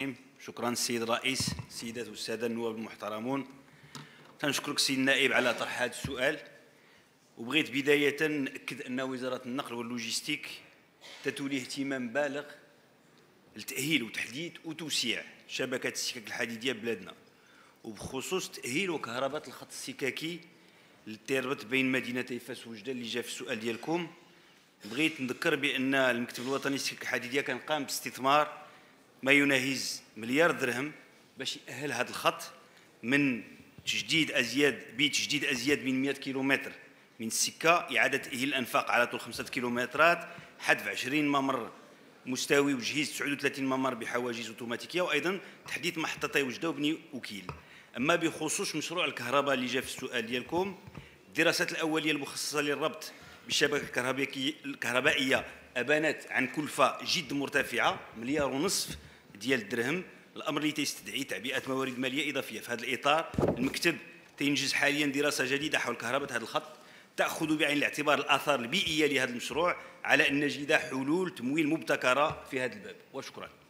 شكرا السيد الرئيس. السيدات والسادة النواب المحترمون، تنشكرك السيد النائب على طرح هذا السؤال. وبغيت بداية نأكد أن وزارة النقل واللوجستيك تتولي اهتمام بالغ لتأهيل وتحديث وتوسيع شبكة السكك الحديدية بلادنا، وبخصوص تأهيل وكهرباء الخط السككي اللي تربط بين مدينتي فاس ووجدة اللي جا في السؤال ديالكم. بغيت نذكر بأن المكتب الوطني للسكك الحديدية كان قام باستثمار ما يناهز مليار درهم باش يأهل هذا الخط من تجديد أزيد من 100 كيلومتر من السكة، إعادة تأهيل الأنفاق على طول 5 كيلومترات، حذف 20 ممر مستوي وتجهيز 39 ممر بحواجز اوتوماتيكيه، وايضا تحديث محطتي وجده وبني وكيل. اما بخصوص مشروع الكهرباء اللي جاء في السؤال ديالكم، الدراسات الاوليه المخصصه للربط بالشبكه الكهربائيه ابانت عن كلفه جد مرتفعه، 1.5 مليار ديال الدرهم، الامر اللي تيستدعي تعبئه موارد ماليه اضافيه. في هذا الاطار المكتب تينجز حاليا دراسه جديده حول كهرباء هذا الخط تأخذ بعين الاعتبار الآثار البيئية لهذا المشروع على أن نجد حلول تمويل مبتكرة في هذا الباب. وشكرا.